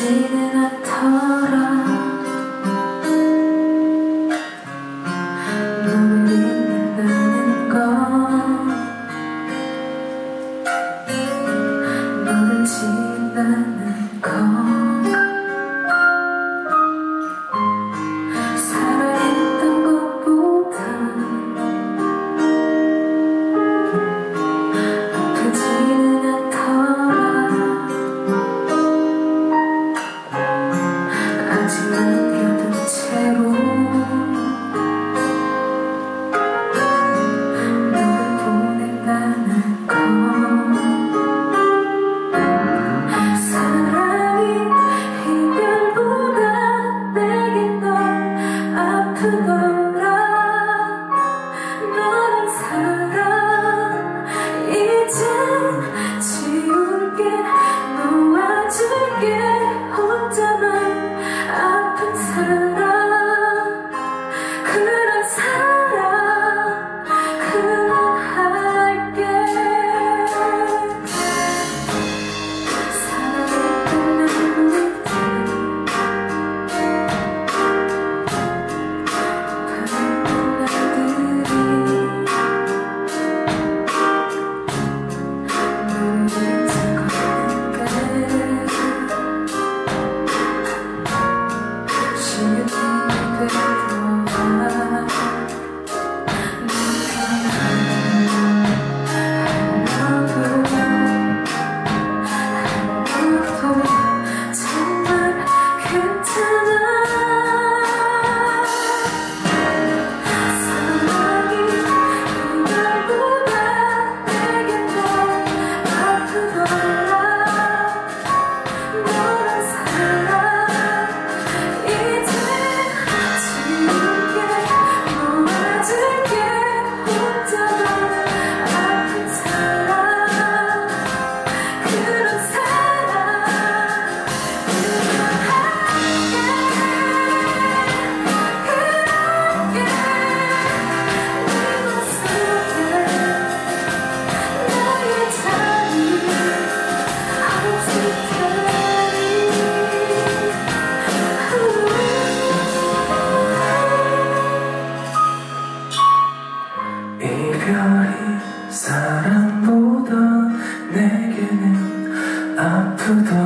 아프지는 않더라. 너를 잊는다는 건 너를 지운다는 건 살아있던 것보다 아프지는 않더라. 아직 남겨둔 채로 너를 보낸다는 건 사랑이 이별보다 내겐 더 아프더라. 너란 사랑 이젠 지울게, 놓아줄게. 혼자만 아픈 사랑, 그런 사랑 그만할게. 사랑했던 날부터 바랬던 날들이 너를 잊어가는데 시간이 되더라. 너도 정말 괜찮아. 사랑이 이별보다 내겐 더 아프더라. 너란 사랑 이제 지울게, 놓아줄게. 혼자만 아픈 사랑, 그런 사랑 그만할게. 그렇게 네 맘속에 나의 자리 없을 테니. 이별이 사랑보다 내게는 아프더라.